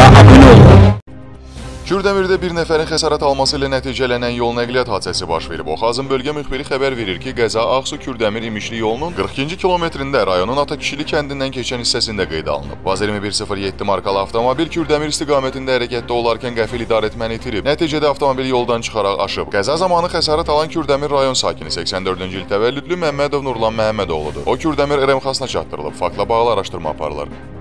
kanala abone olun. Kürdəmirdə bir nəfərin xəsarət alması ilə nəticələnən yol nəqliyyat hadisəsi baş verib. Oxazın bölgə müxbiri xəbər verir ki, qəza Ağsu-Kürdəmir İmişli yolunun 42-ci kilometrində rayonun Atakişili kəndindən keçən hissəsində qeydə alınıb. Vaz 2107 markalı avtomobil Kürdəmir istiqamətində hərəkətdə olarkən qəfil idarəetməni itirib. Nəticədə avtomobil yoldan çıxaraq aşıb. Qəza zamanı xəsarət alan Kürdəmir rayon sakini 84-cü il təvəllüdlü Məmmədov Nurlan Məhəmmədoğludur. O Kürdəmir RMX-na çatdırılıb. Faktla bağlı araşdırma aparılır.